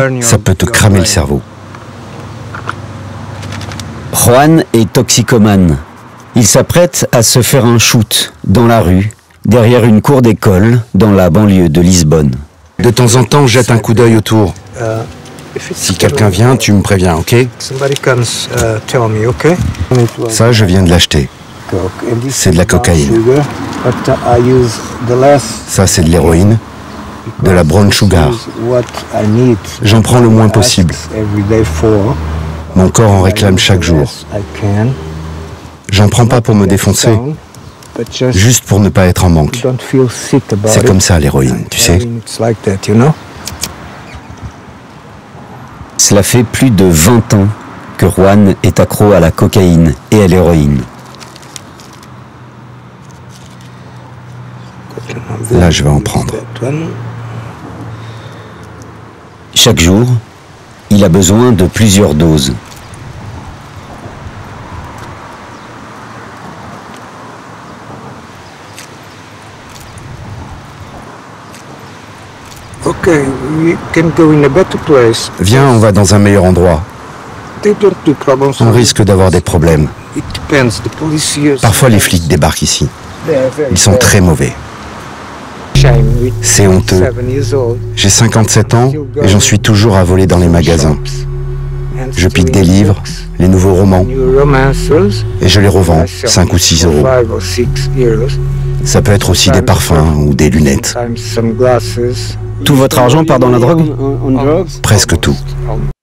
Ça peut te cramer le cerveau. Juan est toxicomane. Il s'apprête à se faire un shoot dans la rue, derrière une cour d'école, dans la banlieue de Lisbonne. De temps en temps, jette un coup d'œil autour. Si quelqu'un vient, tu me préviens, ok? Ça, je viens de l'acheter. C'est de la cocaïne. Ça, c'est de l'héroïne. De la brown sugar. J'en prends le moins possible. Mon corps en réclame chaque jour. J'en prends pas pour me défoncer, juste pour ne pas être en manque. C'est comme ça l'héroïne, tu sais. Cela fait plus de 20 ans que Juan est accro à la cocaïne et à l'héroïne. Là, je vais en prendre. Chaque jour, il a besoin de plusieurs doses. Viens, on va dans un meilleur endroit. On risque d'avoir des problèmes. Parfois, les flics débarquent ici. Ils sont très mauvais. C'est honteux. J'ai 57 ans et j'en suis toujours à voler dans les magasins. Je pique des livres, les nouveaux romans, et je les revends 5 ou 6 euros. Ça peut être aussi des parfums ou des lunettes. Tout votre argent part dans la drogue ? Presque tout.